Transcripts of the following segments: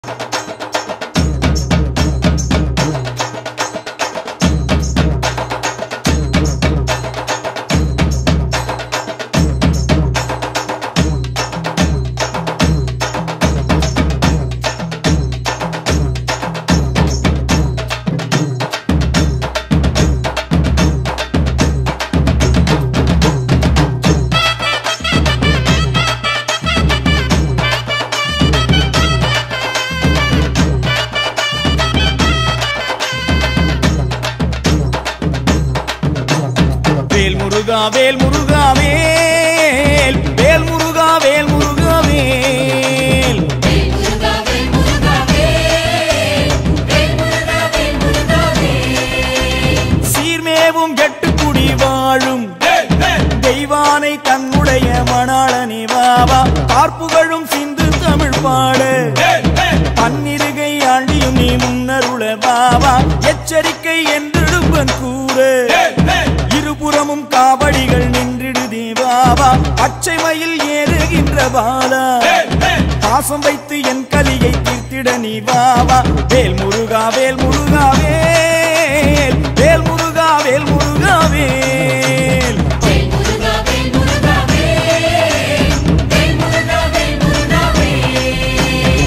Vel Muruga Vel Muruga Vel, Vel Muruga Vel Muruga Vel. Vel Muruga Vel Muruga Vel, Vel Muruga Vel Muruga Vel. சீர்மேவும் Ettukudi வாழும் தெய்வானை தன்னுடைய மணாளனே வாவா, பார்ப்புகழும் சிந்து தமிழ் பாடு பன்னிருகை ஆண்டியும் நீ முன்னருள வாவா, எச்சரிக்கை என்றிடுப்பன் கூறு இருபுறமும் காவடிகள் நின்றிடுதே வாவா, பச்சை மயில் ஏறுகின்ற பாலா பாசம் வைத்து என் கலியை தீர்த்திட நீ வாவா. வேல் முருகா வேல் முருகா வேல், வேல் முருகா வேல் முருகா வேல். Vel Muruga Vel Muruga Vel, Vel Muruga Vel Muruga Vel.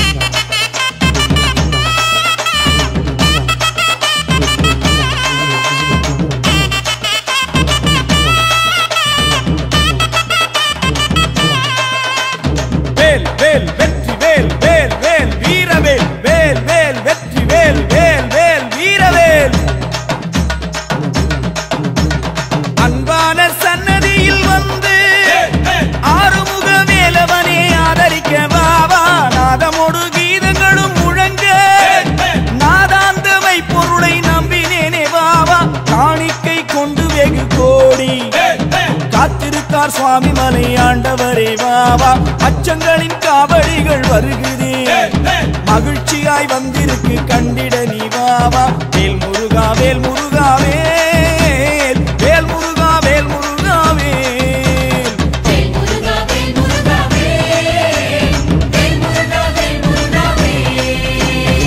வேல் வேல் வெற்றி வேல் வேல் வேல் வீரவேல், வேல் வேல் வெற்றி வேல் வேல் வேல் வீரவேல். அன்பான சன்னதியில் வந்து ஆறுமுக வேலவனே ஆதரிக்க வாவா, நாதமோடு கீதங்களும் முழங்க நாதாந்தமை பொருளை நம்பினேனே வாவா, காணிக்கை கொண்டு வெகு கோடி காத்திருக்கார் சுவாமி மலை ஆண்டவரே வாவா, அச்சங்களின் காவடிகள் வருகுதே மகிழ்ச்சியாய் வந்திருக்கு கண்டிட நீ வாவா. வேல் முருகா வேல் முருகா வேல், வேல் முருகா வேல் முருகா வேல். Vel Muruga Vel Muruga Vel, Vel Muruga Vel Muruga Vel.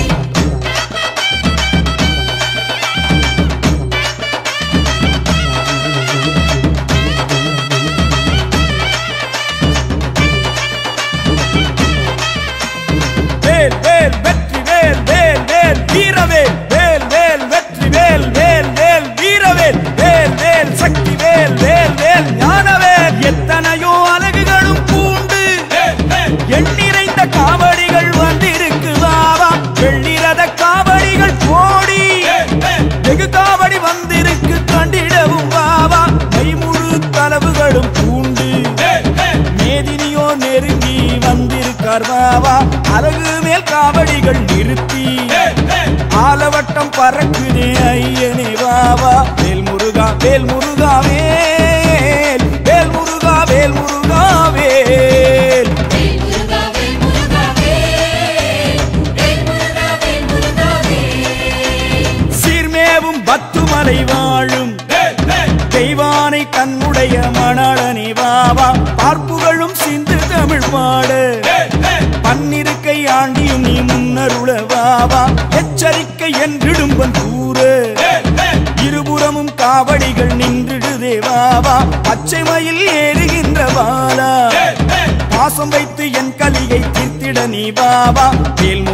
வேல் வேல் வெற்றி வேல் வேல் வேல் வீரவேல், வேல் வேல் வெற்றி வேல் வேல் வேல் வீரவேல், வேல் வேல் சக்தி வேல் வேல் வேல் ஞானவேல். எத்தனையோ அழகுகளும் பூண்டு எண்ணிறைந்த காவடிகள் வந்திருக்கு வாவா, வெள்ளிரத காவடிகள் கோடி வெகு காவடி வந்திருக்கு கண்டிடவும் வாவா, மைமுழு கலவுகளும் பூண்டு மேதினியோ நெருங்கி வந்திருக்கார் வாவா, அழகு மேல் காவடிகள் நிறுத்தி ஆலவட்டம் பறக்குதே ஐயனே வாவா. வேல் முருகா வேல் முருகா வேல், வேல் முருகா வேல் முருகா வேல். Vel Muruga Vel Muruga Vel, Vel Muruga Vel Muruga Vel. சீர்மேவும் Batumalai வாழும் தெய்வானை தன்னுடைய மணாளனே வாவா, பார்ப்புகழும் சிந்து தமிழ் பாடு பன்னிருக்கை ஆண்டியும் நீ முன்னருள வாவா, எச்சரிக்கை என்றிடும்பன் கூறு இருபுறமும் காவடிகள் நின்றிடுதே வாவா, பச்சை மயில் ஏறுகின்ற பாலா பாசம் வைத்து என் கலியை தீர்த்திட நீ வாவா. வேல்